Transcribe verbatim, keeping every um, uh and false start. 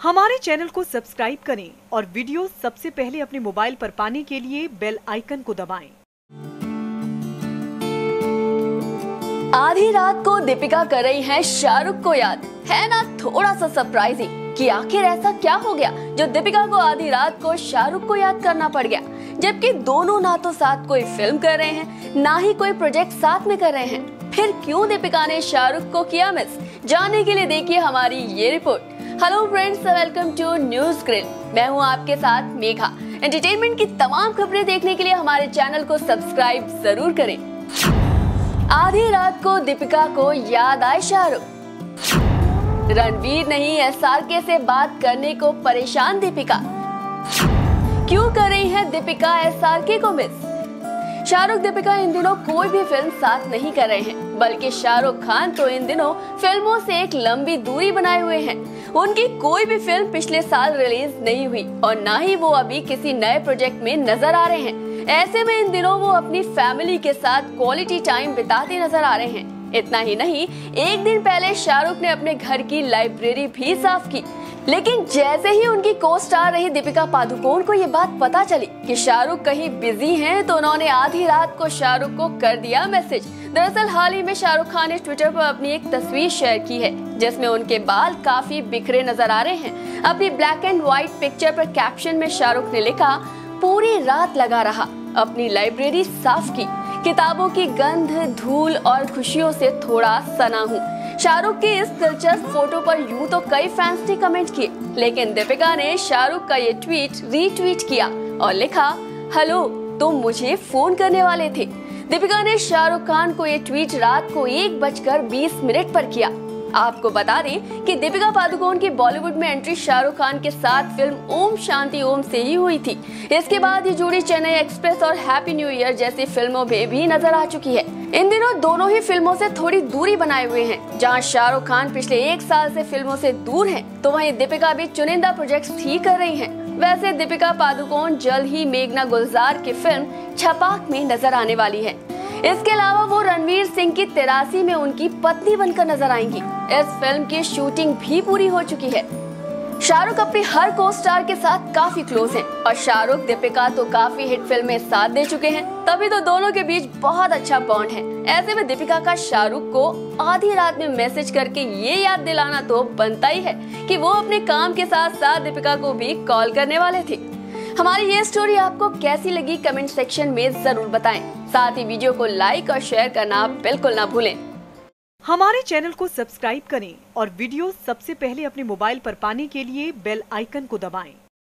हमारे चैनल को सब्सक्राइब करें और वीडियो सबसे पहले अपने मोबाइल पर पाने के लिए बेल आइकन को दबाएं। आधी रात को दीपिका कर रही हैं शाहरुख को याद। है ना थोड़ा सा सरप्राइजिंग कि आखिर ऐसा क्या हो गया जो दीपिका को आधी रात को शाहरुख को याद करना पड़ गया, जबकि दोनों ना तो साथ कोई फिल्म कर रहे हैं ना ही कोई प्रोजेक्ट साथ में कर रहे हैं। फिर क्यों दीपिका ने शाहरुख को किया मिस, जानने के लिए देखिए हमारी ये रिपोर्ट। Hello friends, welcome to news grill. मैं हूँ आपके साथ मेघा। एंटरटेनमेंट की तमाम खबरें देखने के लिए हमारे चैनल को सब्सक्राइब जरूर करें। आधी रात को दीपिका को याद आए शाहरुख। रणवीर नहीं एसआरके से बात करने को परेशान दीपिका। क्यों कर रही है दीपिका एसआरके को मिस? शाहरुख दीपिका इन दिनों कोई भी फिल्म साथ नहीं कर रहे हैं, बल्कि शाहरुख खान तो इन दिनों फिल्मों से एक लंबी दूरी बनाए हुए हैं। उनकी कोई भी फिल्म पिछले साल रिलीज नहीं हुई और ना ही वो अभी किसी नए प्रोजेक्ट में नजर आ रहे हैं। ऐसे में इन दिनों वो अपनी फैमिली के साथ क्वालिटी टाइम बिताते नजर आ रहे हैं। इतना ही नहीं, एक दिन पहले शाहरुख ने अपने घर की लाइब्रेरी भी साफ की। लेकिन जैसे ही उनकी को स्टार रही दीपिका पादुकोण को ये बात पता चली कि शाहरुख कहीं बिजी हैं, तो उन्होंने आधी रात को शाहरुख को कर दिया मैसेज। दरअसल हाल ही में शाहरुख खान ने ट्विटर पर अपनी एक तस्वीर शेयर की है, जिसमें उनके बाल काफी बिखरे नजर आ रहे हैं। अपनी ब्लैक एंड व्हाइट पिक्चर पर कैप्शन में शाहरुख ने लिखा, पूरी रात लगा रहा, अपनी लाइब्रेरी साफ की, किताबों की गंध, धूल और खुशियों से थोड़ा सना हूँ। शाहरुख की इस दिलचस्प फोटो पर यूं तो कई फैंस ने कमेंट किए, लेकिन दीपिका ने शाहरुख का ये ट्वीट रीट्वीट किया और लिखा, हेलो, तुम मुझे फोन करने वाले थे। दीपिका ने शाहरुख खान को ये ट्वीट रात को एक बजकर बीस मिनट पर किया। आपको बता दें कि दीपिका पादुकोण की बॉलीवुड में एंट्री शाहरुख खान के साथ फिल्म ओम शांति ओम से ही हुई थी। इसके बाद ये जोड़ी चेन्नई एक्सप्रेस और हैप्पी न्यू ईयर जैसी फिल्मों में भी नजर आ चुकी है। इन दिनों दोनों ही फिल्मों से थोड़ी दूरी बनाए हुए हैं। जहां शाहरुख खान पिछले एक साल से फिल्मों से दूर हैं, तो वहीं दीपिका भी चुनिंदा प्रोजेक्ट्स ही कर रही हैं। वैसे दीपिका पादुकोण जल्द ही मेघना गुलजार की फिल्म छपाक में नजर आने वाली है। इसके अलावा वो रणवीर सिंह की तिरासी में उनकी पत्नी बनकर नजर आएंगी। इस फिल्म की शूटिंग भी पूरी हो चुकी है। शाहरुख अपनी हर को स्टार के साथ काफी क्लोज हैं और शाहरुख दीपिका तो काफी हिट फिल्में साथ दे चुके हैं, तभी तो दोनों के बीच बहुत अच्छा बॉन्ड है। ऐसे में दीपिका का शाहरुख को आधी रात में मैसेज करके ये याद दिलाना तो बनता ही है कि वो अपने काम के साथ साथ दीपिका को भी कॉल करने वाले थे। हमारी ये स्टोरी आपको कैसी लगी कमेंट सेक्शन में जरूर बताएं। साथ ही वीडियो को लाइक और शेयर करना बिल्कुल ना भूलें। हमारे चैनल को सब्सक्राइब करें और वीडियो सबसे पहले अपने मोबाइल पर पाने के लिए बेल आइकन को दबाएं।